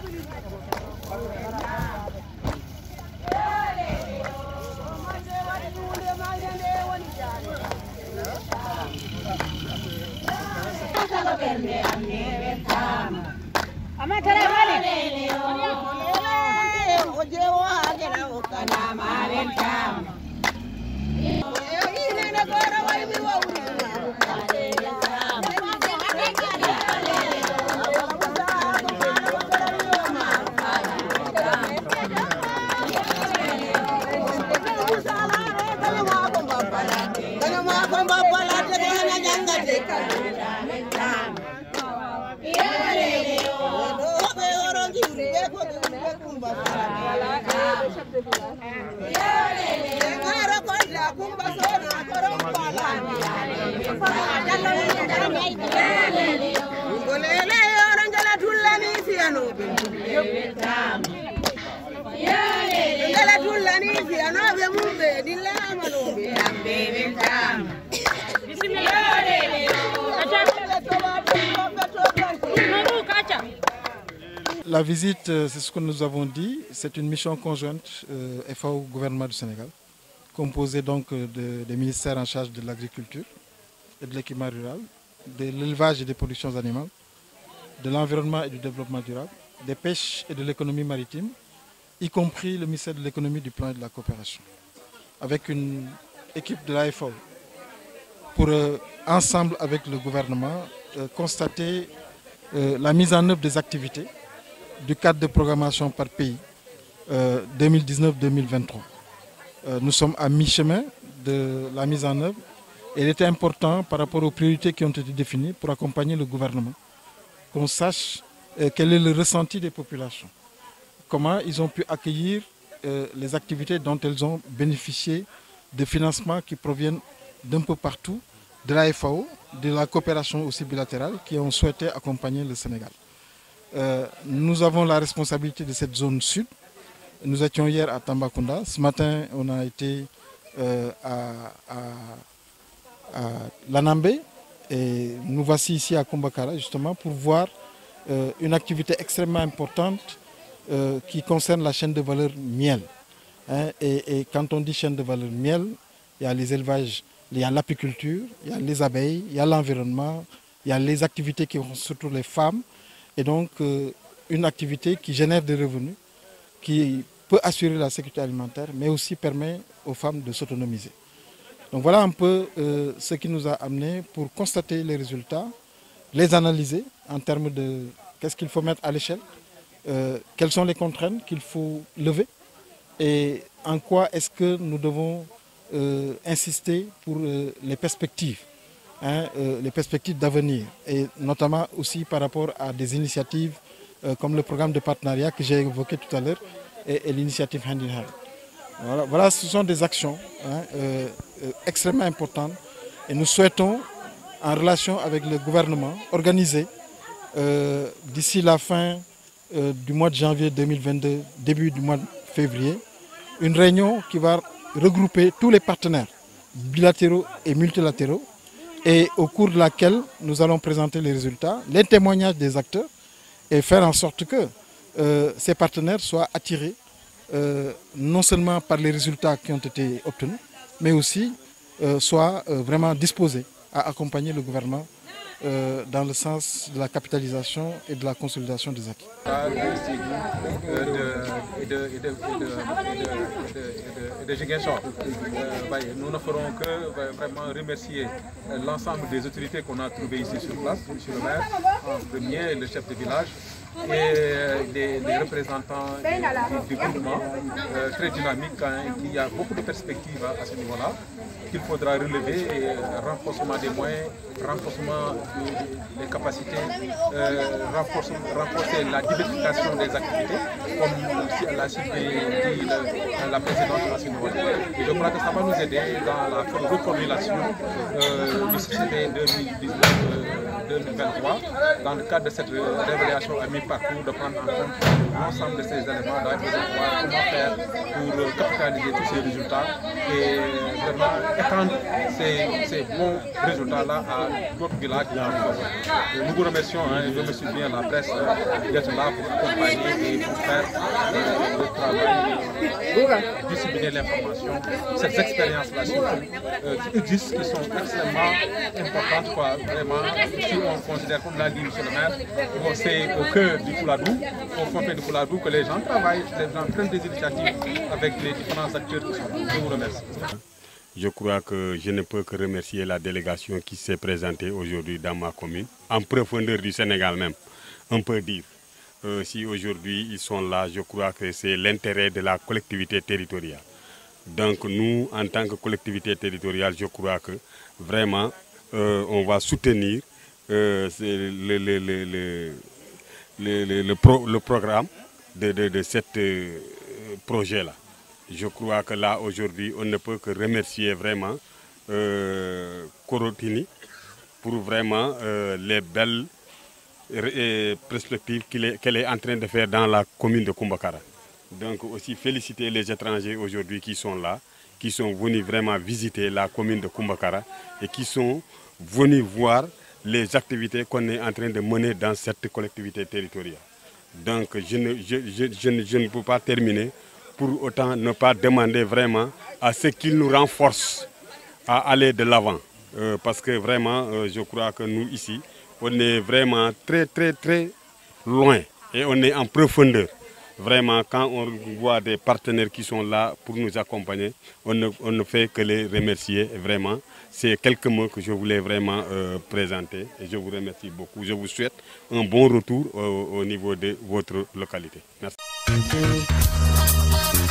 La visite, c'est ce que nous avons dit, c'est une mission conjointe FAO gouvernement du Sénégal, composée donc des ministères en charge de l'agriculture et de l'équipement rural, de l'élevage et des productions animales, de l'environnement et du développement durable, des pêches et de l'économie maritime, y compris le ministère de l'économie, du plan et de la coopération, avec une équipe de la FAO, pour ensemble avec le gouvernement constater la mise en œuvre des activités du cadre de programmation par pays 2019-2023. Nous sommes à mi-chemin de la mise en œuvre et il était important par rapport aux priorités qui ont été définies pour accompagner le gouvernement, qu'on sache quel est le ressenti des populations, comment ils ont pu accueillir les activités dont elles ont bénéficié de financements qui proviennent d'un peu partout, de la FAO, de la coopération aussi bilatérale, qui ont souhaité accompagner le Sénégal. Nous avons la responsabilité de cette zone sud. Nous étions hier à Tambacounda. Ce matin, on a été à Lanambé. Et nous voici ici à Kumbakara, justement, pour voir une activité extrêmement importante qui concerne la chaîne de valeur miel. Et quand on dit chaîne de valeur miel, il y a les élevages, il y a l'apiculture, il y a les abeilles, il y a l'environnement, il y a les activités qui ont surtout les femmes. Et donc, une activité qui génère des revenus, qui peut assurer la sécurité alimentaire, mais aussi permet aux femmes de s'autonomiser. Donc voilà un peu ce qui nous a amené pour constater les résultats, les analyser en termes de qu'est-ce qu'il faut mettre à l'échelle, quelles sont les contraintes qu'il faut lever et en quoi est-ce que nous devons insister pour les perspectives. Les perspectives d'avenir et notamment aussi par rapport à des initiatives comme le programme de partenariat que j'ai évoqué tout à l'heure et l'initiative Hand in Hand. Voilà, ce sont des actions extrêmement importantes et nous souhaitons, en relation avec le gouvernement, organiser d'ici la fin du mois de janvier 2022, début du mois de février, une réunion qui va regrouper tous les partenaires bilatéraux et multilatéraux et au cours de laquelle nous allons présenter les résultats, les témoignages des acteurs et faire en sorte que ces partenaires soient attirés non seulement par les résultats qui ont été obtenus, mais aussi soient vraiment disposés à accompagner le gouvernement dans le sens de la capitalisation et de la consolidation des acquis. Nous ne ferons que vraiment remercier l'ensemble des autorités qu'on a trouvées ici sur place, M. le maire en premier, le chef de village et les représentants du gouvernement très dynamique, il y a beaucoup de perspectives à ce niveau-là qu'il faudra relever, renforcement des moyens, renforcement des capacités, renforcer la diversification des activités, comme l'a cité la présidente à ce niveau-là. Et je crois que ça va nous aider dans la reformulation du CCD 2023, dans le cadre de cette révélation à mi-parcours, de prendre en compte l'ensemble de ces éléments, de voir comment faire pour capitaliser tous ces résultats et vraiment étendre ces bons résultats-là à d'autres villages. Nous vous remercions, je remercie bien la presse d'être là pour accompagner et pour faire le travail, disséminer l'information, ces expériences-là qui existent, qui sont extrêmement importantes, quoi. Vraiment, si on considère, comme l'a dit M. le maire, c'est au cœur du Fouladou, au fond du Fouladou, que les gens travaillent, les gens prennent des initiatives avec les différents acteurs qui sont là. Je vous remercie. Je crois que je ne peux que remercier la délégation qui s'est présentée aujourd'hui dans ma commune, en profondeur du Sénégal même, on peut dire. Si aujourd'hui ils sont là, je crois que c'est l'intérêt de la collectivité territoriale. Donc nous, en tant que collectivité territoriale, je crois que vraiment on va soutenir le programme de ce projet-là. Je crois que là, aujourd'hui, on ne peut que remercier vraiment Korotini pour vraiment les belles perspectives qu'elle est en train de faire dans la commune de Kumbakara. Donc aussi féliciter les étrangers aujourd'hui qui sont là, qui sont venus vraiment visiter la commune de Kumbakara et qui sont venus voir les activités qu'on est en train de mener dans cette collectivité territoriale. Donc je ne peux pas terminer pour autant ne pas demander vraiment à ce qu'ils nous renforcent à aller de l'avant. Parce que vraiment, je crois que nous ici, on est vraiment très loin et on est en profondeur. Vraiment, quand on voit des partenaires qui sont là pour nous accompagner, on ne fait que les remercier. Vraiment, c'est quelques mots que je voulais vraiment présenter. Et je vous remercie beaucoup. Je vous souhaite un bon retour au niveau de votre localité. Merci.